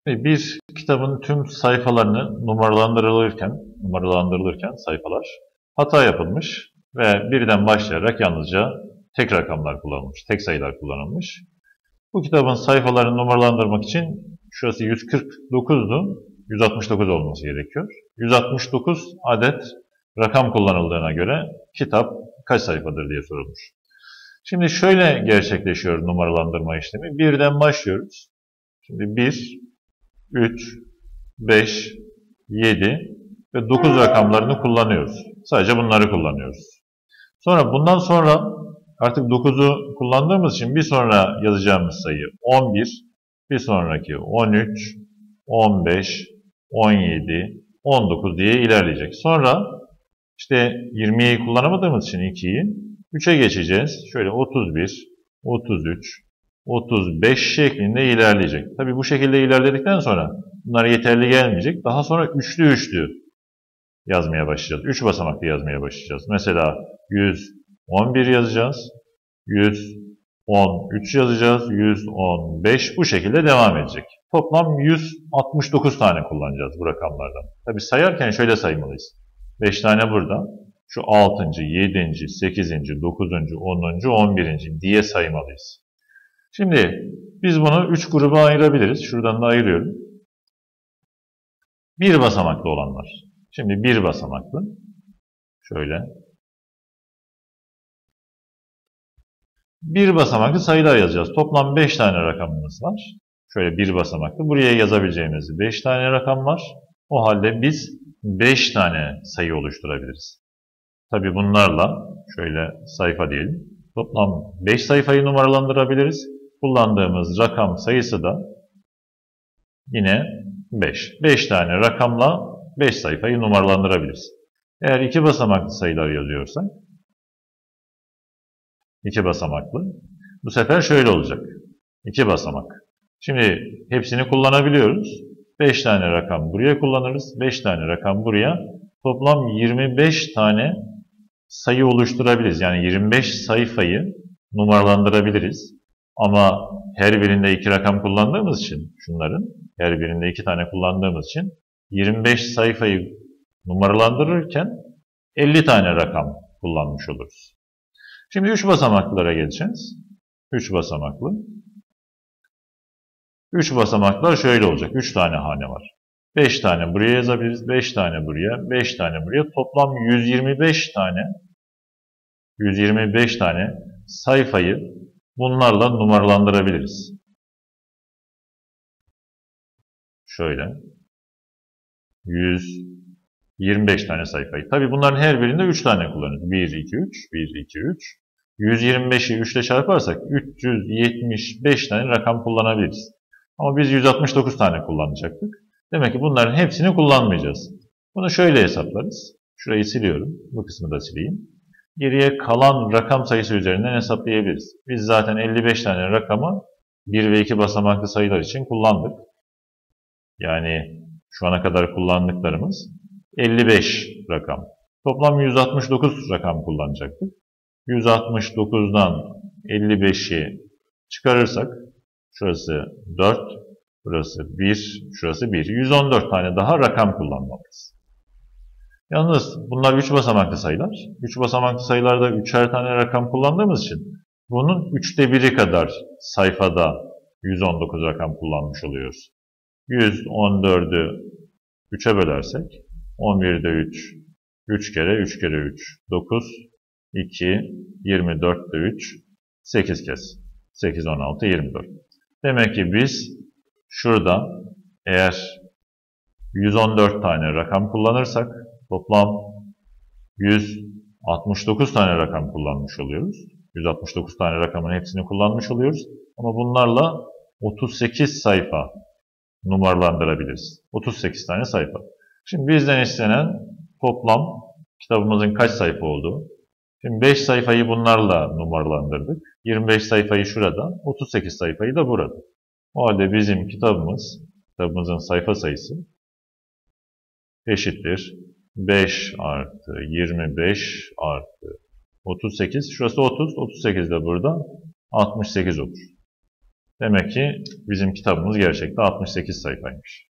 Bir kitabın tüm sayfalarını numaralandırılırken sayfalar hata yapılmış ve birden başlayarak yalnızca tek rakamlar kullanılmış, tek sayılar kullanılmış. Bu kitabın sayfalarını numaralandırmak için şurası 149'du, 169 olması gerekiyor. 169 adet rakam kullanıldığına göre kitap kaç sayfadır diye sorulmuş. Şimdi şöyle gerçekleşiyor numaralandırma işlemi. Birden başlıyoruz. Şimdi 1, 3, 5, 7 ve 9 rakamlarını kullanıyoruz. Sadece bunları kullanıyoruz. Bundan sonra artık 9'u kullandığımız için bir sonra yazacağımız sayı 11, bir sonraki 13, 15, 17, 19 diye ilerleyecek. Sonra işte 20'yi kullanamadığımız için 2'yi 3'e geçeceğiz. Şöyle 31, 33, 35 şeklinde ilerleyecek. Tabii bu şekilde ilerledikten sonra bunlar yeterli gelmeyecek. Daha sonra üçlü yazmaya başlayacağız. 3 basamaklı yazmaya başlayacağız. Mesela 111 yazacağız. 113 yazacağız. 115 bu şekilde devam edecek. Toplam 169 tane kullanacağız bu rakamlardan. Tabii sayarken şöyle saymalıyız. 5 tane burada. Şu 6. 7. 8. 9. 10. 11. diye saymalıyız. Şimdi biz bunu 3 gruba ayırabiliriz. Şuradan da ayırıyorum. Bir basamaklı olanlar. Şimdi bir basamaklı. Şöyle. Bir basamaklı sayılar yazacağız. Toplam 5 tane rakamımız var. Şöyle bir basamaklı. Buraya yazabileceğimiz 5 tane rakam var. O halde biz 5 tane sayı oluşturabiliriz. Tabii bunlarla şöyle sayfa diyelim. Toplam 5 sayfayı numaralandırabiliriz. Kullandığımız rakam sayısı da yine 5. 5 tane rakamla 5 sayfayı numaralandırabiliriz. Eğer 2 basamaklı sayılar yazıyorsak 2 basamaklı. Bu sefer şöyle olacak. 2 basamak. Şimdi hepsini kullanabiliyoruz. 5 tane rakam buraya kullanırız. 5 tane rakam buraya. Toplam 25 tane sayı oluşturabiliriz. Yani 25 sayfayı numaralandırabiliriz. Ama her birinde 2 rakam kullandığımız için şunların her birinde 2 tane kullandığımız için 25 sayfayı numaralandırırken 50 tane rakam kullanmış oluruz. Şimdi 3 basamaklılara geçeceğiz. 3 basamaklı. 3 basamaklar şöyle olacak. 3 tane hane var. 5 tane buraya yazabiliriz. 5 tane buraya. 5 tane buraya. Toplam 125 tane sayfayı bunlarla numaralandırabiliriz. Şöyle. 125 tane sayfayı. Tabii bunların her birinde 3 tane kullanıyoruz. 1, 2, 3. 1, 2, 3. 125'i 3 ile çarparsak 375 tane rakam kullanabiliriz. Ama biz 169 tane kullanacaktık. Demek ki bunların hepsini kullanmayacağız. Bunu şöyle hesaplarız. Şurayı siliyorum. Bu kısmı da sileyim. Geriye kalan rakam sayısı üzerinden hesaplayabiliriz. Biz zaten 55 tane rakamı 1 ve 2 basamaklı sayılar için kullandık. Yani şu ana kadar kullandıklarımız 55 rakam. Toplam 169 rakam kullanacaktık. 169'dan 55'i çıkarırsak şurası 4, burası 1, şurası 1. 114 tane daha rakam kullanmalıyız. Yalnız bunlar 3 basamaklı sayılar. 3 basamaklı sayılarda 3'er tane rakam kullandığımız için bunun 3'te 1'i kadar sayfada 119 rakam kullanmış oluyoruz. 114'ü 3'e bölersek 11'de 3, 3 kere 3 kere 3, 9, 2, 24'de 3, 8 kez. 8, 16, 24. Demek ki biz şurada eğer 114 tane rakam kullanırsak toplam 169 tane rakam kullanmış oluyoruz. 169 tane rakamın hepsini kullanmış oluyoruz. Ama bunlarla 38 sayfa numaralandırabiliriz. 38 tane sayfa. Şimdi bizden istenen toplam kitabımızın kaç sayfa olduğu. Şimdi 5 sayfayı bunlarla numaralandırdık. 25 sayfayı şurada, 38 sayfayı da burada. O halde bizim kitabımızın sayfa sayısı eşittir 5 artı 25 artı 38. Şurası 30, 38 de burada 68 olur. Demek ki bizim kitabımız gerçekten 68 sayfaymış.